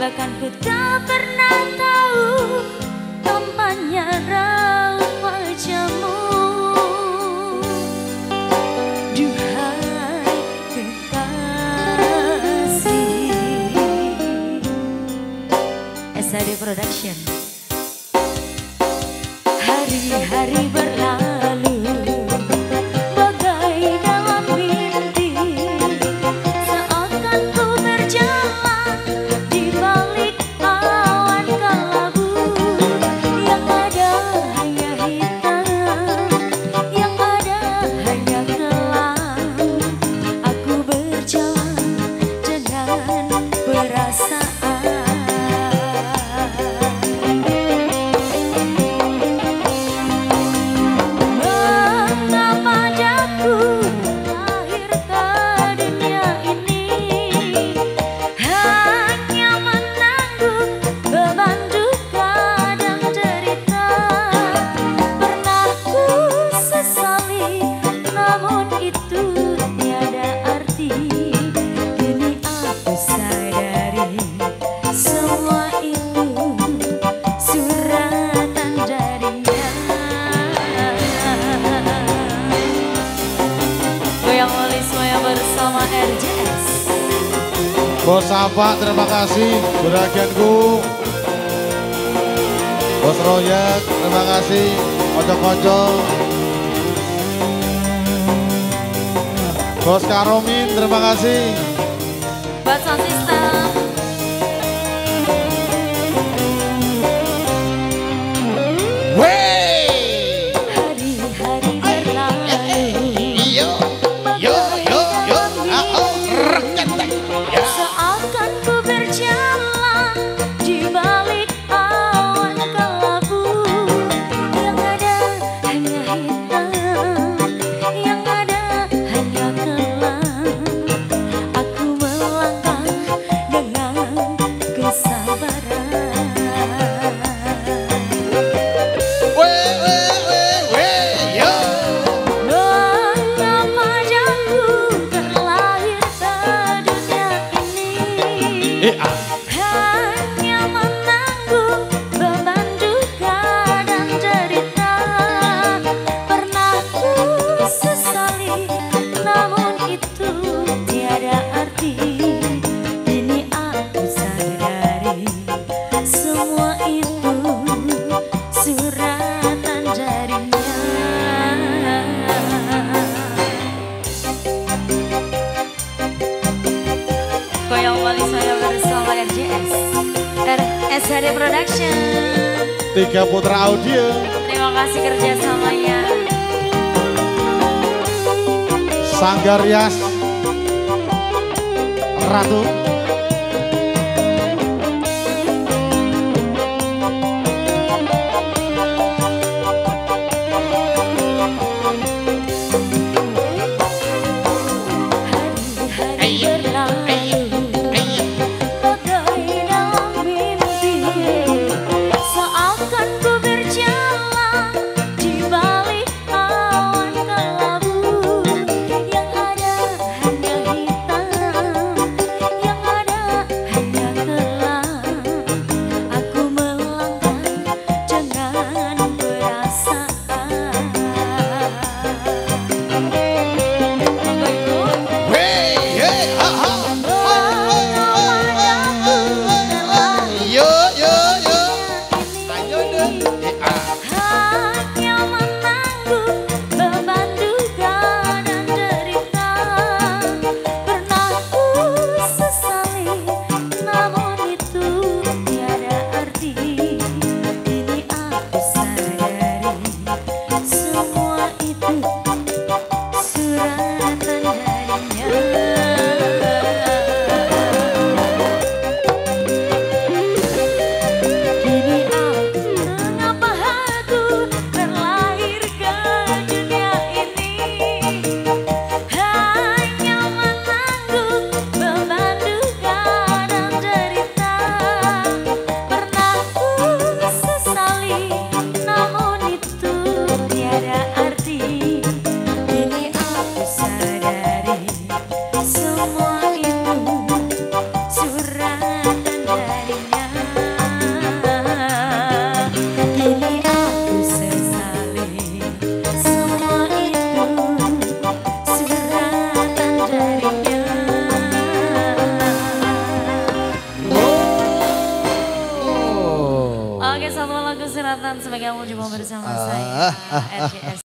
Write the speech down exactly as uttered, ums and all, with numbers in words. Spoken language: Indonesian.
Bahkan ku tak pernah tahu tampannya raut wajahmu. Duhai kekasih. S H D Production. Hari-hari berlalu bagai dalam mimpi, seakan ku berjalan di balik awan kelabu. Yang ada hanya hitam, yang ada hanya kelam. Aku berjalan dengan perasaan. Bos apa, terima kasih. Juraganku. Bos Royek, terima kasih. Kocok-kocok. Bos Karomin, terima kasih. Buat sound system. Wey! Hari-hari berlalu. Yo, yo, yo, yo. Aku reketek. Seakan ku berjalan di balik awan kelabu. Yang ada hanya hitam, yang ada hanya kelam. Aku melangkah dengan kesabaran. Wey, wey, wey, wey, yo. Mengapa aku terlahir ke dunia ini? Eh, ah. Hanya menanggung beban duka dan derita. Pernah ku sesali, namun itu tiada arti. Kini aku sadari semua itu suratan darinya. Koyang Wali saya bersama R J S R S H D Production. Tiga Putra Audio. Terima kasih kerjasamanya. Sanggar Yas Ratu. Hari-hari berlalu bagai dalam mimpi, seakan ku berjalan di balik awan kelabu. Yang ada hanya hitam, yang Selatan sebagai kamu jumpa bersama Ah, saya ah, ah, R J S.